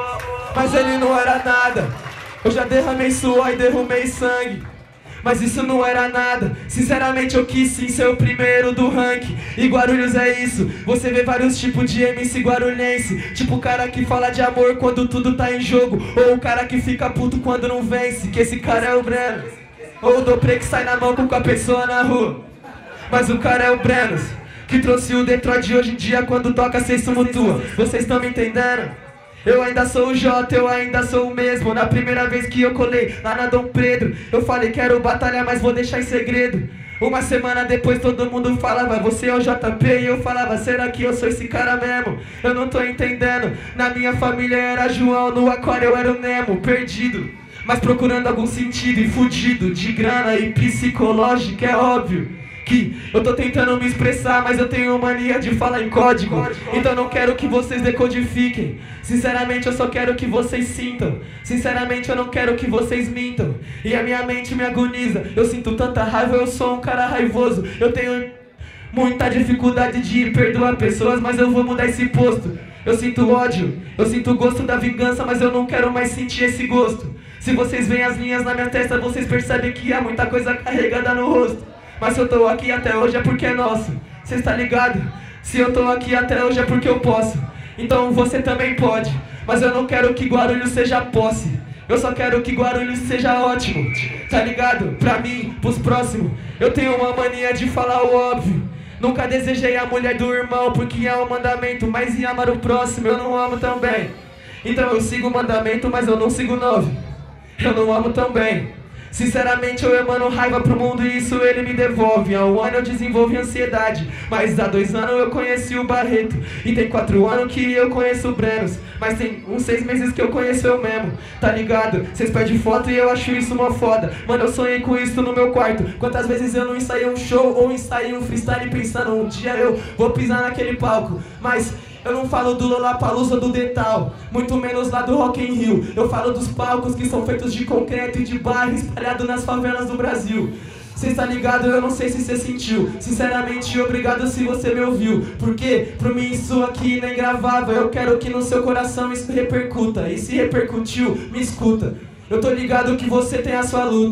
Speaker 5: Mas ele não era nada. Eu já derramei suor e derramei sangue, mas isso não era nada. Sinceramente eu quis sim ser o primeiro do ranking. E Guarulhos é isso, você vê vários tipos de MC guarulhense. Tipo o cara que fala de amor quando tudo tá em jogo, ou o cara que fica puto quando não vence, que esse cara é o Breno. Ou o Dopré que sai na mão com a pessoa na rua, mas o cara é o Brenos, que trouxe o Detroit de hoje em dia. Quando toca cês tumultua. Vocês estão me entendendo? Eu ainda sou o Jota, eu ainda sou o mesmo. Na primeira vez que eu colei lá na Dom Pedro, eu falei quero batalhar, mas vou deixar em segredo. Uma semana depois todo mundo falava você é o JP, e eu falava será que eu sou esse cara mesmo? Eu não tô entendendo. Na minha família era João, no aquário eu era o Nemo, perdido, mas procurando algum sentido e fudido de grana e psicológico, é óbvio que eu tô tentando me expressar, mas eu tenho mania de falar em código. Então não quero que vocês decodifiquem. Sinceramente eu só quero que vocês sintam. Sinceramente eu não quero que vocês mintam. E a minha mente me agoniza. Eu sinto tanta raiva, eu sou um cara raivoso. Eu tenho muita dificuldade de perdoar pessoas, mas eu vou mudar esse posto. Eu sinto ódio, eu sinto o gosto da vingança, mas eu não quero mais sentir esse gosto. Se vocês veem as linhas na minha testa, vocês percebem que há muita coisa carregada no rosto. Mas se eu tô aqui até hoje é porque é nosso. Cê está ligado? Se eu tô aqui até hoje é porque eu posso. Então você também pode. Mas eu não quero que Guarulhos seja posse. Eu só quero que Guarulhos seja ótimo. Tá ligado? Pra mim, pros próximos. Eu tenho uma mania de falar o óbvio. Nunca desejei a mulher do irmão, porque é um mandamento. Mas em amar o próximo eu não amo também. Então eu sigo o mandamento, mas eu não sigo o 9. Eu não amo também. Sinceramente eu emano raiva pro mundo e isso ele me devolve. Há um ano eu desenvolvi ansiedade, mas há 2 anos eu conheci o Barreto. E tem 4 anos que eu conheço o Brenos, mas tem uns 6 meses que eu conheço eu mesmo. Tá ligado? Cês pedem foto e eu acho isso uma foda. Mano, eu sonhei com isso no meu quarto. Quantas vezes eu não ensaiei um show ou ensaiei um freestyle pensando um dia eu vou pisar naquele palco. Mas eu não falo do Lollapalooza ou do Detal, muito menos lá do Rock in Rio. Eu falo dos palcos que são feitos de concreto e de bairro espalhado nas favelas do Brasil. Cê tá ligado? Eu não sei se cê sentiu. Sinceramente, obrigado se você me ouviu. Porque, pra mim, isso aqui não é gravável. Eu quero que no seu coração isso repercuta. E se repercutiu, me escuta. Eu tô ligado que você tem a sua luta,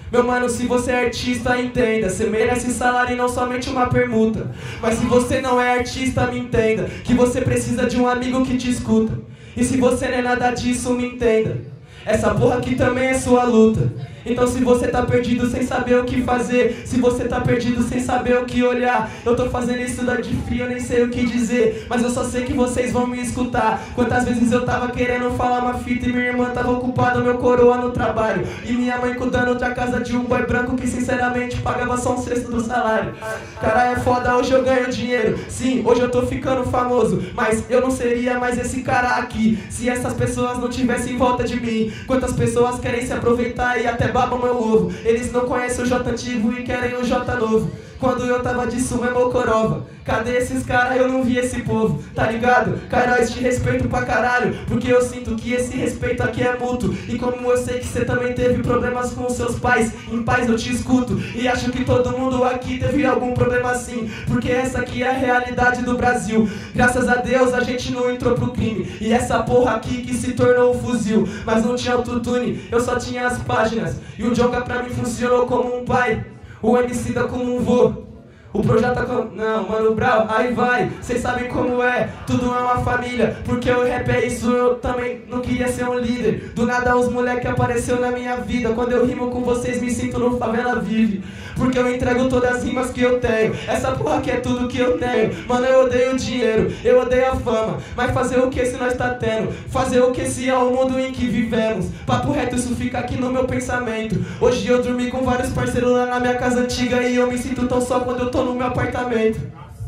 Speaker 5: Meu mano, se você é artista, entenda, você merece salário e não somente uma permuta. Mas se você não é artista, me entenda, que você precisa de um amigo que te escuta. E se você não é nada disso, me entenda, essa porra aqui também é sua luta. Então se você tá perdido sem saber o que fazer, se você tá perdido sem saber o que olhar, eu tô fazendo isso de frio, eu nem sei o que dizer, mas eu só sei que vocês vão me escutar. Quantas vezes eu tava querendo falar uma fita e minha irmã tava ocupada, meu coroa no trabalho, e minha mãe cuidando da casa de um boy branco que sinceramente pagava só um sexto do salário. Cara, é foda, hoje eu ganho dinheiro, sim, hoje eu tô ficando famoso, mas eu não seria mais esse cara aqui se essas pessoas não tivessem em volta de mim. Quantas pessoas querem se aproveitar e até babam meu ovo. Eles não conhecem o J antigo e querem o J novo. Quando eu tava de suma é mocorova. Cadê esses caras? Eu não vi esse povo, tá ligado? Caras, te respeito pra caralho, porque eu sinto que esse respeito aqui é mútuo. E como eu sei que você também teve problemas com os seus pais, em paz eu te escuto. E acho que todo mundo aqui teve algum problema assim, porque essa aqui é a realidade do Brasil. Graças a Deus a gente não entrou pro crime, e essa porra aqui que se tornou um fuzil. Mas não tinha autotune, eu só tinha as páginas. E o Djonga pra mim funcionou como um pai, o Emicida como um vô, o Projota como... Não, Mano Brown, aí vai, cês sabem como é, tudo é uma família. Porque o rap é isso, eu também não queria ser um líder. Do nada os moleque apareceu na minha vida. Quando eu rimo com vocês me sinto no Favela Vive, porque eu entrego todas as rimas que eu tenho. Essa porra aqui é tudo que eu tenho. Mano, eu odeio o dinheiro, eu odeio a fama, mas fazer o que se nós tá tendo? Fazer o que se é o mundo em que vivemos? Papo reto, isso fica aqui no meu pensamento. Hoje eu dormi com vários parceiros lá na minha casa antiga, e eu me sinto tão só quando eu tô no meu apartamento.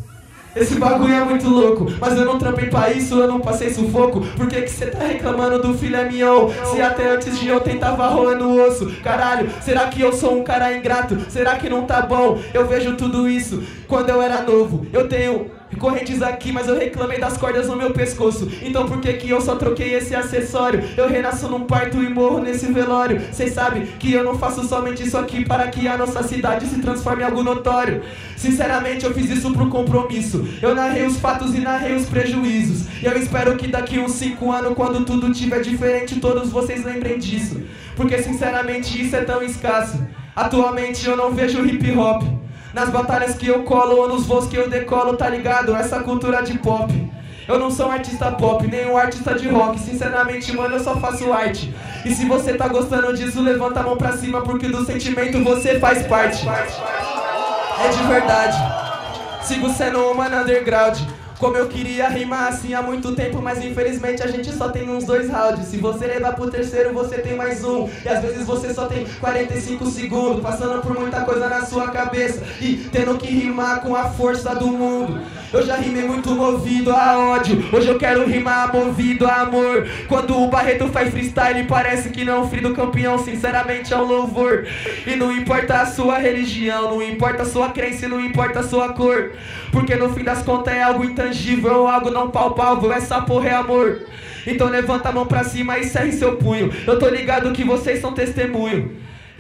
Speaker 5: Esse bagulho é muito louco, mas eu não trampei pra isso, eu não passei sufoco. Por que cê tá reclamando do filé mignon, se até antes de eu tentava rolando o osso? Caralho, será que eu sou um cara ingrato? Será que não tá bom? Eu vejo tudo isso quando eu era novo. Eu tenho correntes aqui, mas eu reclamei das cordas no meu pescoço. Então por que que eu só troquei esse acessório? Eu renasço num parto e morro nesse velório. Cês sabem que eu não faço somente isso aqui para que a nossa cidade se transforme em algo notório. Sinceramente eu fiz isso por compromisso. Eu narrei os fatos e narrei os prejuízos. E eu espero que daqui uns 5 anos, quando tudo tiver diferente, todos vocês lembrem disso. Porque sinceramente isso é tão escasso. Atualmente eu não vejo hip hop nas batalhas que eu colo ou nos voos que eu decolo, tá ligado? Essa cultura de pop. Eu não sou um artista pop, nem um artista de rock. Sinceramente, mano, eu só faço arte. E se você tá gostando disso, levanta a mão pra cima, porque do sentimento você faz parte. É de verdade. Sigo sendo um mano underground. Como eu queria rimar assim há muito tempo, mas infelizmente a gente só tem uns 2 rounds. Se você levar pro terceiro, você tem mais um. E às vezes você só tem 45 segundos, passando por muita coisa na sua cabeça e tendo que rimar com a força do mundo. Eu já rimei muito movido a ódio, hoje eu quero rimar movido a amor. Quando o Barreto faz freestyle, parece que não, filho do campeão, sinceramente é um louvor. E não importa a sua religião, não importa a sua crença, não importa a sua cor, porque no fim das contas é algo intangível, algo não palpável, essa porra é amor. Então levanta a mão pra cima e serre seu punho. Eu tô ligado que vocês são testemunho.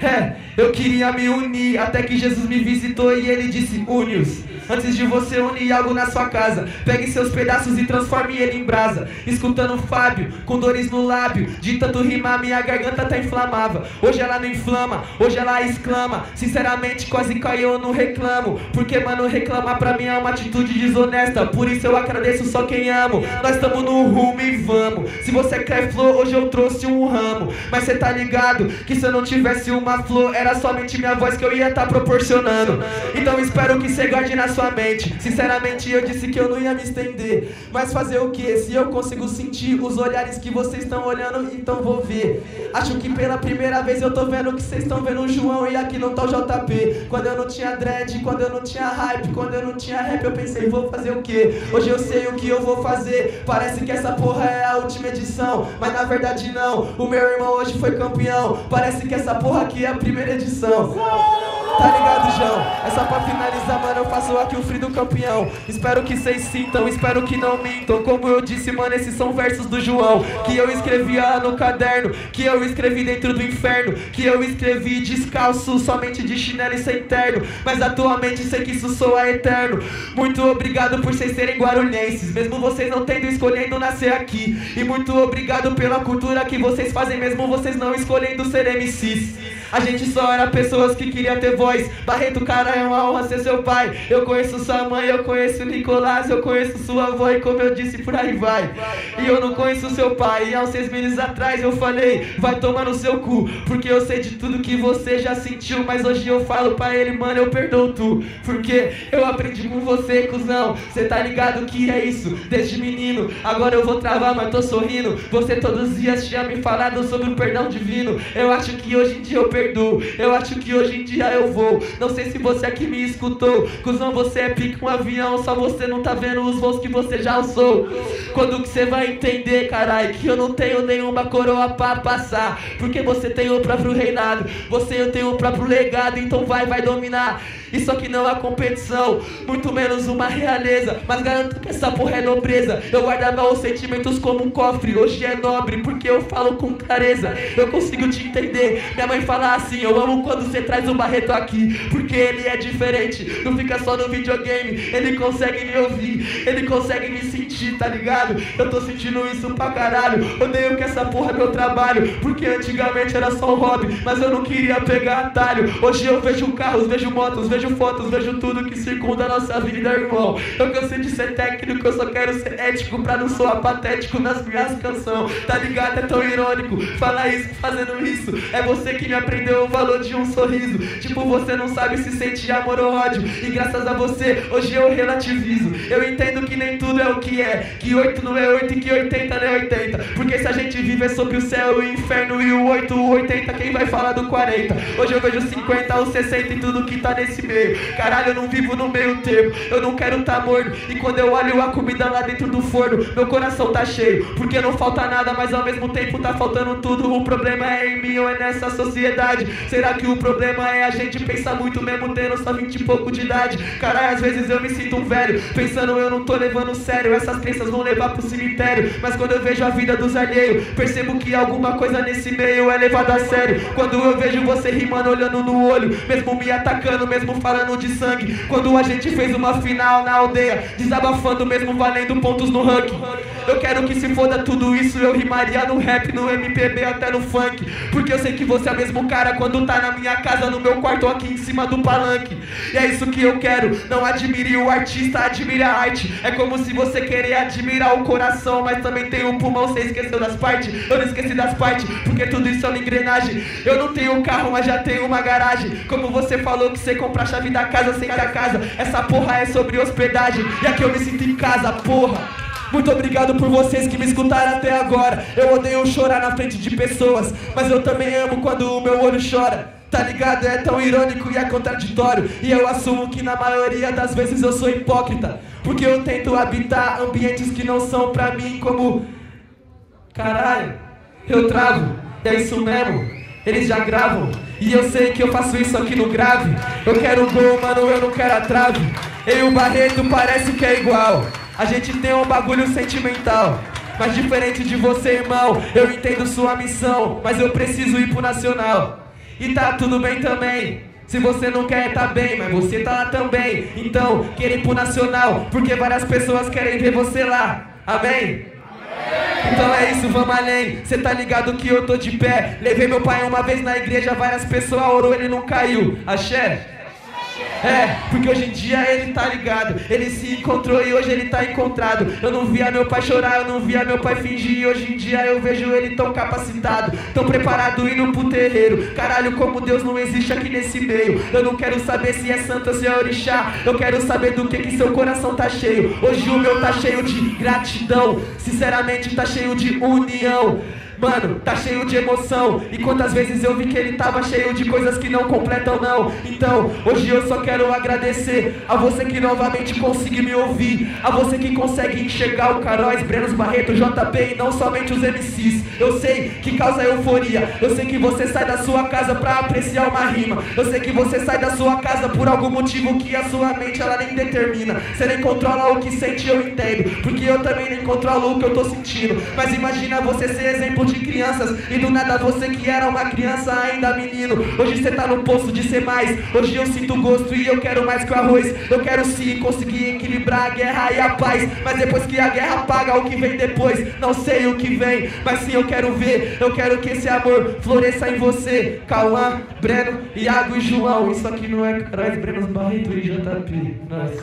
Speaker 5: Eu queria me unir, até que Jesus me visitou e ele disse: une-os. Antes de você unir algo na sua casa, pegue seus pedaços e transforme ele em brasa. Escutando Fábio, com dores no lábio, de tanto rimar minha garganta tá inflamava. Hoje ela não inflama, hoje ela exclama. Sinceramente quase caiu, eu não reclamo, porque mano, reclamar pra mim é uma atitude desonesta. Por isso eu agradeço só quem amo. Nós tamo no rumo e vamos. Se você quer flor, hoje eu trouxe um ramo. Mas cê tá ligado que se eu não tivesse uma flor, era somente minha voz que eu ia tá proporcionando. Então espero que cê guarde na sua mente. Sinceramente eu disse que eu não ia me estender, mas fazer o que? Se eu consigo sentir os olhares que vocês estão olhando, então vou ver. Acho que pela primeira vez eu tô vendo que vocês estão vendo o João e aqui não tá o JP. Quando eu não tinha dread, quando eu não tinha hype, quando eu não tinha rap, eu pensei, vou fazer o que? Hoje eu sei o que eu vou fazer. Parece que essa porra é a última edição, mas na verdade não. O meu irmão hoje foi campeão. Parece que essa porra aqui é a primeira edição. Tá ligado, João? É só pra finalizar, mano, eu faço aqui o free do campeão. Espero que vocês sintam, espero que não mintam. Como eu disse, mano, esses são versos do João, que eu escrevia no caderno, que eu escrevi dentro do inferno, que eu escrevi descalço, somente de chinelo e sem terno. Mas atualmente sei que isso soa eterno. Muito obrigado por vocês serem guarulhenses, mesmo vocês não tendo escolhendo nascer aqui. E muito obrigado pela cultura que vocês fazem, mesmo vocês não escolhendo ser MCs. A gente só era pessoas que queriam ter voz. Barreto, cara, é uma honra ser seu pai. Eu conheço sua mãe, eu conheço o Nicolás, eu conheço sua avó e como eu disse, por aí vai. E eu não conheço seu pai. E há uns 6 meses atrás eu falei, vai tomar no seu cu, porque eu sei de tudo que você já sentiu. Mas hoje eu falo pra ele, mano, eu perdoo tu, porque eu aprendi com você, cuzão. Cê tá ligado que é isso, desde menino. Agora eu vou travar, mas tô sorrindo. Você todos os dias tinha me falado sobre o perdão divino. Eu acho que hoje em dia eu perdoo, eu acho que hoje em dia eu vou. Não sei se você aqui me escutou, cuzão, você é pique um avião, só você não tá vendo os voos que você já alçou. Quando que você vai entender, carai, que eu não tenho nenhuma coroa pra passar, porque você tem o próprio reinado, você tem o próprio legado, então vai dominar. Isso aqui não é competição, muito menos uma realeza, mas garanto que essa porra é nobreza. Eu guardava os sentimentos como um cofre, hoje é nobre, porque eu falo com clareza. Eu consigo te entender, minha mãe fala assim, eu amo quando você traz o Barreto aqui, porque ele é diferente, não fica só no videogame, ele consegue me ouvir, ele consegue me sentir, tá ligado? Eu tô sentindo isso pra caralho, odeio que essa porra é meu trabalho, porque antigamente era só um hobby, mas eu não queria pegar atalho. Hoje eu vejo carros, vejo motos, vejo fotos, vejo tudo que circunda a nossa vida, irmão. Eu cansei de ser técnico, eu só quero ser ético pra não soar patético nas minhas canções, tá ligado? É tão irônico falar isso fazendo isso. É você que me aprendeu o valor de um sorriso. Tipo, você não sabe se sente amor ou ódio, e graças a você, hoje eu relativizo. Eu entendo que nem tudo é o que é, que 8 não é 8 e que 80 não é 80, porque se a gente vive sobre o céu e o inferno e o 8, o 80, quem vai falar do 40? Hoje eu vejo 50, o 60 e tudo que tá nesse meio. Caralho, eu não vivo no meio termo, eu não quero tá morno. E quando eu olho a comida lá dentro do forno, meu coração tá cheio, porque não falta nada, mas ao mesmo tempo tá faltando tudo. O problema é em mim ou é nessa sociedade? Será que o problema é a gente pensar muito mesmo tendo só 20 e pouco de idade? Caralho, às vezes eu me sinto um velho, pensando eu não tô levando sério, essas crenças vão levar pro cemitério. Mas quando eu vejo a vida dos alheios, percebo que alguma coisa nesse meio é levado a sério. Quando eu vejo você rimando, olhando no olho, mesmo me atacando, mesmo falando de sangue. Quando a gente fez uma final na aldeia, desabafando mesmo valendo pontos no ranking. Eu quero que se foda tudo isso, eu rimaria no rap, no MPB, até no funk, porque eu sei que você é o mesmo cara quando tá na minha casa, no meu quarto, aqui em cima do palanque. E é isso que eu quero, não admire o artista, admire a arte. É como se você querer admirar o coração, mas também tem um pulmão, você esqueceu das partes. Eu não esqueci das partes, porque tudo isso é uma engrenagem. Eu não tenho um carro, mas já tenho uma garagem. Como você falou que você compra a chave da casa sem da casa, essa porra é sobre hospedagem, e aqui eu me sinto em casa, porra. Muito obrigado por vocês que me escutaram até agora. Eu odeio chorar na frente de pessoas, mas eu também amo quando o meu olho chora. Tá ligado? É tão irônico e é contraditório. E eu assumo que na maioria das vezes eu sou hipócrita, porque eu tento habitar ambientes que não são pra mim como... Caralho, eu travo, é isso mesmo, eles já gravam. E eu sei que eu faço isso aqui no grave. Eu quero o gol, mano, eu não quero a trave. Eu e o Barreto parece que é igual, a gente tem um bagulho sentimental. Mas diferente de você, irmão, eu entendo sua missão, mas eu preciso ir pro nacional. E tá tudo bem também, se você não quer tá bem, mas você tá lá também. Então, quer ir pro nacional, porque várias pessoas querem ver você lá. Amém? Então é isso, vamos além. Cê tá ligado que eu tô de pé. Levei meu pai uma vez na igreja, várias pessoas orou, ele não caiu. Axé? É, porque hoje em dia ele tá ligado, ele se encontrou e hoje ele tá encontrado. Eu não via meu pai chorar, eu não via meu pai fingir, e hoje em dia eu vejo ele tão capacitado, tão preparado indo pro terreiro. Caralho, como Deus não existe aqui nesse meio. Eu não quero saber se é santo ou se é orixá, eu quero saber do que seu coração tá cheio. Hoje o meu tá cheio de gratidão, sinceramente tá cheio de união. Mano, tá cheio de emoção. E quantas vezes eu vi que ele tava cheio de coisas que não completam não. Então, hoje eu só quero agradecer a você que novamente conseguiu me ouvir, a você que consegue enxergar o Caróis, Brenos, Barreto, JP e não somente os MCs. Eu sei que causa euforia, eu sei que você sai da sua casa pra apreciar uma rima. Eu sei que você sai da sua casa por algum motivo que a sua mente ela nem determina. Você nem controla o que sente, eu entendo, porque eu também nem controlo o que eu tô sentindo. Mas imagina você ser exemplo de crianças. E do nada você que era uma criança ainda menino, hoje cê tá no posto de ser mais. Hoje eu sinto gosto e eu quero mais que o arroz. Eu quero sim conseguir equilibrar a guerra e a paz, mas depois que a guerra paga, o que vem depois, não sei o que vem, mas sim eu quero ver. Eu quero que esse amor floresça em você. Cauã, Breno, Iago e João. Isso aqui não é Carais, Breno Barreto e JP. Nossa.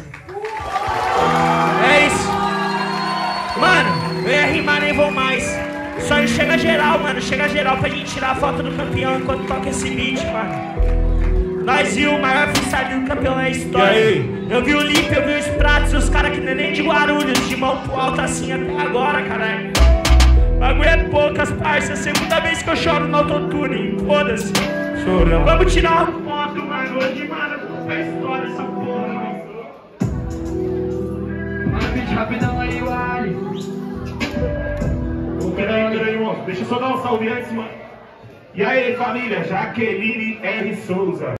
Speaker 3: É isso. Mano, eu ia rimar, nem vou mais. Só chega geral, mano. Chega geral pra gente tirar a foto do campeão enquanto toca esse beat, mano. Nós viu o maior freestyle do campeão na história. Eu vi o Lipe, eu vi os Pratos, os caras que nem de Guarulhos, de mão pro alto assim até agora, caralho. Bagulho é poucas, parça. Segunda vez que eu choro no autotune. Foda-se.
Speaker 1: Chorão.
Speaker 3: Vamos tirar uma foto, mano. Hoje, mano, é história essa porra, mano.
Speaker 2: Rapidão aí, o Ali.
Speaker 1: Peraí, moço. Deixa eu só dar um salve antes, mano. E aí, família, Jaqueline R. Souza.